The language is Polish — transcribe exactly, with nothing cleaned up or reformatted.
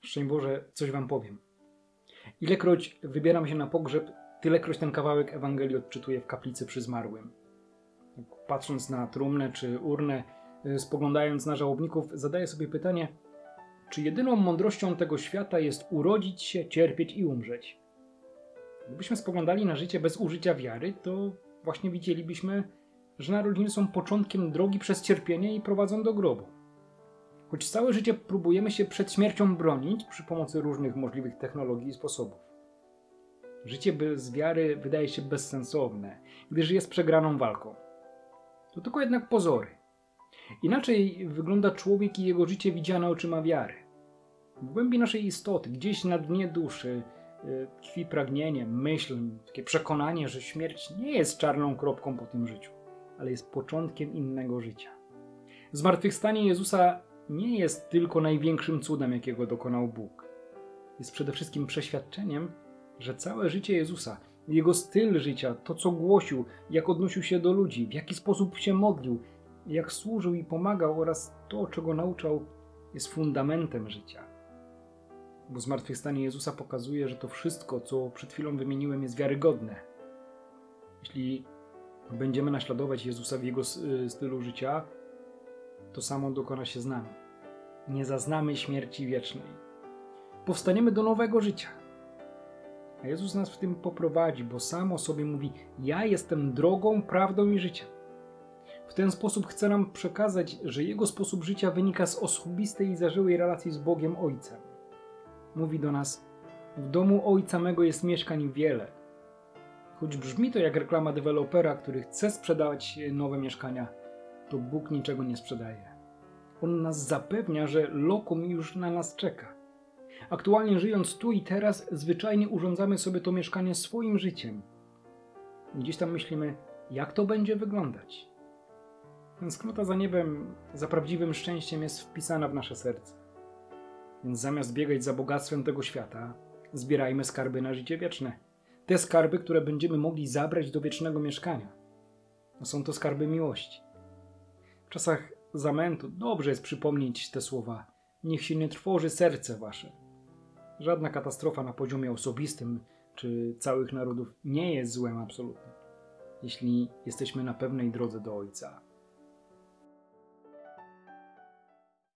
Szczęść Boże, coś wam powiem. Ilekroć wybieram się na pogrzeb, tylekroć ten kawałek Ewangelii odczytuję w kaplicy przy zmarłym. Patrząc na trumnę czy urnę, spoglądając na żałobników, zadaję sobie pytanie, czy jedyną mądrością tego świata jest urodzić się, cierpieć i umrzeć? Gdybyśmy spoglądali na życie bez użycia wiary, to właśnie widzielibyśmy, że narodziny są początkiem drogi przez cierpienie i prowadzą do grobu. Choć całe życie próbujemy się przed śmiercią bronić przy pomocy różnych możliwych technologii i sposobów. Życie bez wiary wydaje się bezsensowne, gdyż jest przegraną walką. To tylko jednak pozory. Inaczej wygląda człowiek i jego życie widziane oczyma wiary. W głębi naszej istoty, gdzieś na dnie duszy, tkwi pragnienie, myśl, takie przekonanie, że śmierć nie jest czarną kropką po tym życiu, ale jest początkiem innego życia. Zmartwychwstanie Jezusa nie jest tylko największym cudem, jakiego dokonał Bóg. Jest przede wszystkim przeświadczeniem, że całe życie Jezusa, jego styl życia, to co głosił, jak odnosił się do ludzi, w jaki sposób się modlił, jak służył i pomagał oraz to, czego nauczał, jest fundamentem życia. Bo zmartwychwstanie Jezusa pokazuje, że to wszystko, co przed chwilą wymieniłem, jest wiarygodne. Jeśli będziemy naśladować Jezusa w jego stylu życia, to samo dokona się z nami. Nie zaznamy śmierci wiecznej. Powstaniemy do nowego życia. A Jezus nas w tym poprowadzi, bo sam o sobie mówi: ja jestem drogą, prawdą i życiem. W ten sposób chce nam przekazać, że Jego sposób życia wynika z osobistej i zażyłej relacji z Bogiem Ojcem. Mówi do nas: w domu Ojca mego jest mieszkań wiele. Choć brzmi to jak reklama dewelopera, który chce sprzedawać nowe mieszkania, to Bóg niczego nie sprzedaje. On nas zapewnia, że lokum już na nas czeka. Aktualnie żyjąc tu i teraz, zwyczajnie urządzamy sobie to mieszkanie swoim życiem. Gdzieś tam myślimy, jak to będzie wyglądać. Tęsknota za niebem, za prawdziwym szczęściem jest wpisana w nasze serce. Więc zamiast biegać za bogactwem tego świata, zbierajmy skarby na życie wieczne. Te skarby, które będziemy mogli zabrać do wiecznego mieszkania. A są to skarby miłości. W czasach zamętu dobrze jest przypomnieć te słowa: niech się nie trwoży serce wasze. Żadna katastrofa na poziomie osobistym czy całych narodów nie jest złem absolutnym, jeśli jesteśmy na pewnej drodze do Ojca.